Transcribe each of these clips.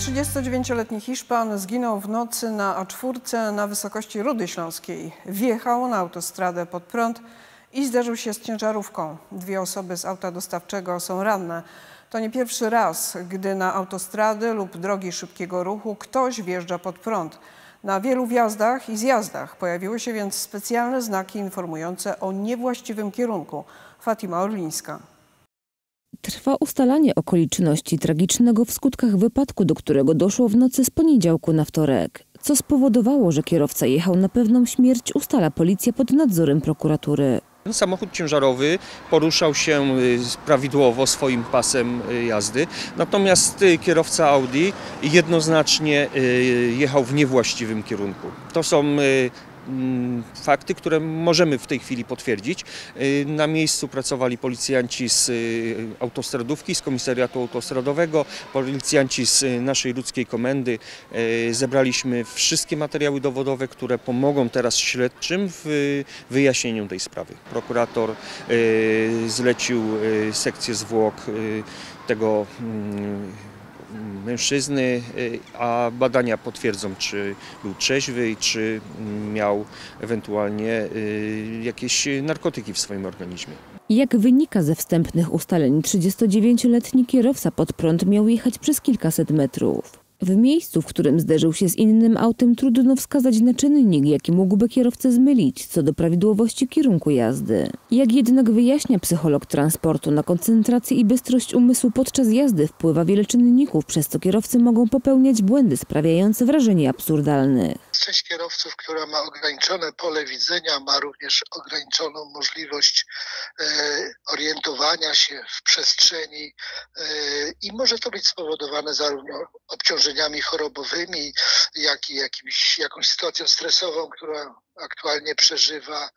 39-letni Hiszpan zginął w nocy na A4 na wysokości Rudy Śląskiej. Wjechał na autostradę pod prąd i zderzył się z ciężarówką. 2 osoby z auta dostawczego są ranne. To nie pierwszy raz, gdy na autostrady lub drogi szybkiego ruchu ktoś wjeżdża pod prąd. Na wielu wjazdach i zjazdach pojawiły się więc specjalne znaki informujące o niewłaściwym kierunku. Fatima Orlińska. Trwa ustalanie okoliczności tragicznego w skutkach wypadku, do którego doszło w nocy z poniedziałku na wtorek. Co spowodowało, że kierowca jechał na pewną śmierć, ustala policja pod nadzorem prokuratury. Samochód ciężarowy poruszał się prawidłowo swoim pasem jazdy, natomiast kierowca Audi jednoznacznie jechał w niewłaściwym kierunku. To są fakty, które możemy w tej chwili potwierdzić. Na miejscu pracowali policjanci z autostradówki, z komisariatu autostradowego, policjanci z naszej łódzkiej komendy. Zebraliśmy wszystkie materiały dowodowe, które pomogą teraz śledczym w wyjaśnieniu tej sprawy. Prokurator zlecił sekcję zwłok tego mężczyzny, a badania potwierdzą, czy był trzeźwy i czy miał ewentualnie jakieś narkotyki w swoim organizmie. Jak wynika ze wstępnych ustaleń, 39-letni kierowca pod prąd miał jechać przez kilkaset metrów. W miejscu, w którym zderzył się z innym autem, trudno wskazać na czynnik, jaki mógłby kierowcę zmylić co do prawidłowości kierunku jazdy. Jak jednak wyjaśnia psycholog transportu, na koncentrację i bystrość umysłu podczas jazdy wpływa wiele czynników, przez co kierowcy mogą popełniać błędy sprawiające wrażenie absurdalnych. Część kierowców, która ma ograniczone pole widzenia, ma również ograniczoną możliwość orientowania się w przestrzeni i może to być spowodowane zarówno obciążeniami chorobowymi, jak i jakąś sytuacją stresową, która aktualnie przeżywa.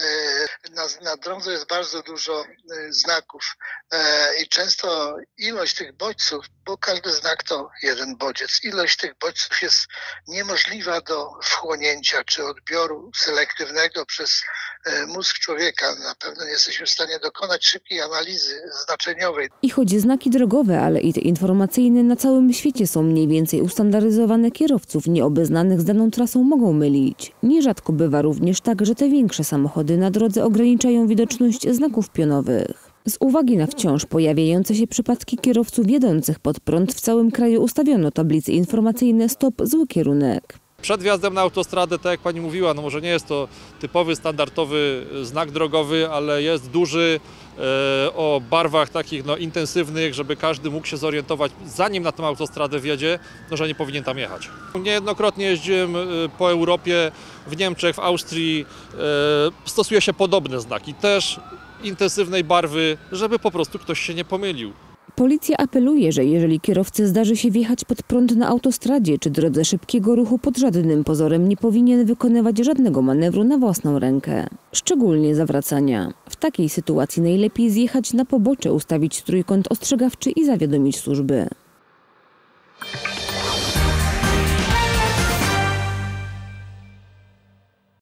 Na drodze jest bardzo dużo znaków i często ilość tych bodźców, bo każdy znak to jeden bodziec, ilość tych bodźców jest niemożliwa do wchłonięcia czy odbioru selektywnego przez mózg człowieka. Na pewno nie jesteśmy w stanie dokonać szybkiej analizy znaczeniowej. I choć znaki drogowe, ale i te informacyjne na całym świecie są mniej więcej ustandaryzowane, kierowców nieobeznanych z daną trasą mogą mylić. Nierzadko bywa również tak, że te większe samochody na drodze ograniczają widoczność znaków pionowych. Z uwagi na wciąż pojawiające się przypadki kierowców jadących pod prąd w całym kraju ustawiono tablice informacyjne "Stop, zły kierunek". Przed wjazdem na autostradę, tak jak pani mówiła, no może nie jest to typowy, standardowy znak drogowy, ale jest duży, o barwach takich intensywnych, żeby każdy mógł się zorientować, zanim na tę autostradę wjedzie, że nie powinien tam jechać. Niejednokrotnie jeździłem po Europie, w Niemczech, w Austrii, stosuje się podobne znaki, też intensywnej barwy, żeby po prostu ktoś się nie pomylił. Policja apeluje, że jeżeli kierowcy zdarzy się wjechać pod prąd na autostradzie czy drodze szybkiego ruchu, pod żadnym pozorem nie powinien wykonywać żadnego manewru na własną rękę, szczególnie zawracania. W takiej sytuacji najlepiej zjechać na pobocze, ustawić trójkąt ostrzegawczy i zawiadomić służby.